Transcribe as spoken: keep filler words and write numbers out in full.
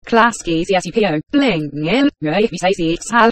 Klasky zspo, bling, il, if you say it's hal.